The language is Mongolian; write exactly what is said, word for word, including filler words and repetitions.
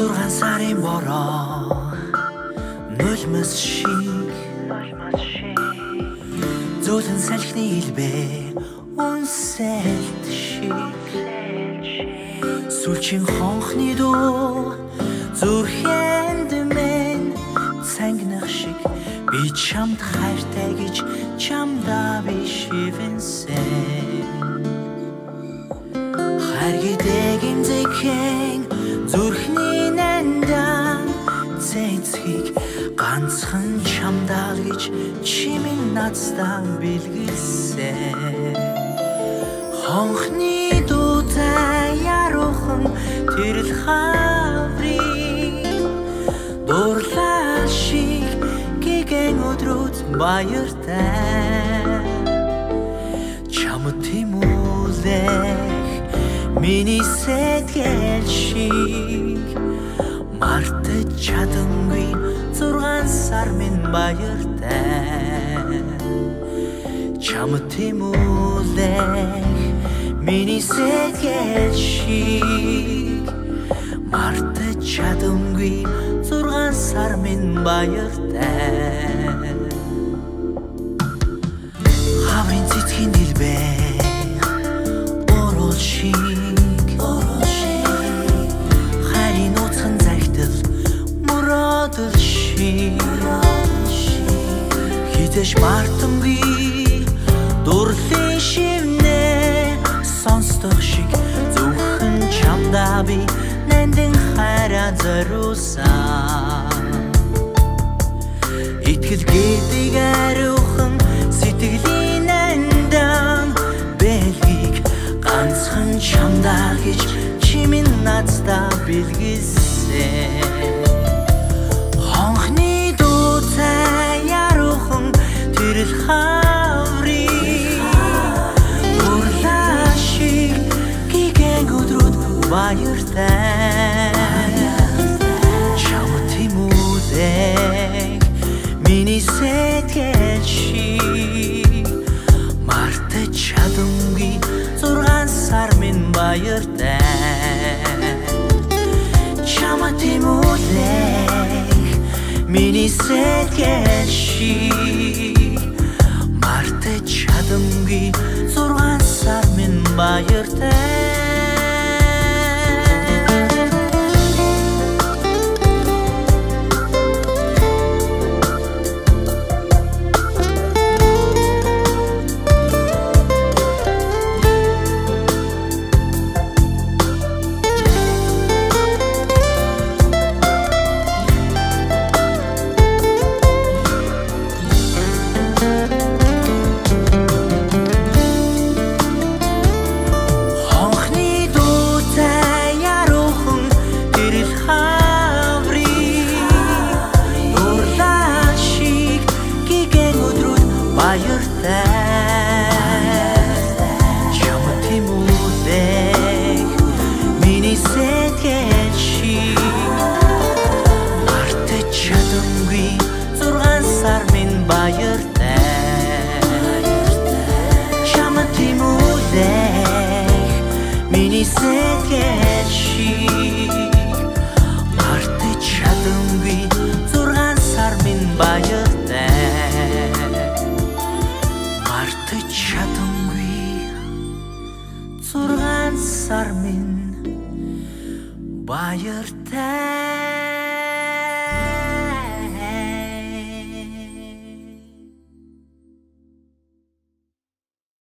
зургаан сарын бороо нулимс шиг зөөлөн салхины илбээ үнсэлт шиг сүлжин хонхны дуу зүрхэнд минь цангинах шиг би чамд хайртай гэж чамдаа би шивэнсэн хайргидэг имзэхэн зүрхний нандан цэцгийг ганцхан чамдаа гэж чимэн надстан бэлгэлсэн хонхны дуутай яруухан тэрл хаврын дурлал шиг гэгэн өдрүүд баяртай чамд тимүүлэх миний сэтгэл шиг мартаж чадамгүй зургаан сар минь баяртай чамд тимүүлэх миний сэтгэл шиг мартаж чадамгүй зургаан сар минь баяртай хаврын цэцгийн дэлбээ орол шиг хайрын нууцхан загтал муродл шиг хизээш мартамгүй дурлын шивнэ сонсдог шиг зөвхөн чамдаа би нандин хайраа зориулсан итгэл гэдэг ариухан сэтгэлийн нандан бэлгийг ганцхан чамдаа гэж чимэн надстаа бэлгэлсэн хонхны дуутай яруухан тэрл хаврын дурлал шиг гэгэн өдрүүд баяртай чамд тимүүлэх миний сэтгэл шиг мартаж чадамгүй зургаан сар минь баяртай чамд тимүүлэх миний сэтгэл шиг мартаж чадамгүй зургаан сар минь баяртай сэтгэл шиг мартаж чадамгүй зургаан сар минь баяртай мартаж чадамгүй зургаан сар минь баяртай